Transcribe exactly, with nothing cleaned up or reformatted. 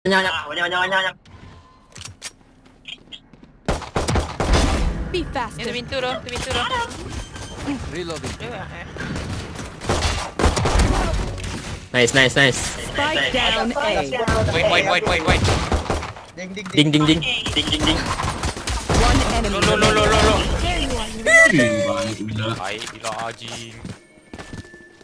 Banyak banyak banyak banyak banyak. Be fast. Itu pintu tu, itu pintu tu. Reloading. Nice, nice, nice. Spike down A. Wait, wait, wait, wait, wait. Ding ding Ding, ding, ding. ding ding ding. One enemy. Lo, lo, lo, lo, lo, lo. Baik bila. Baik, bila Ajin.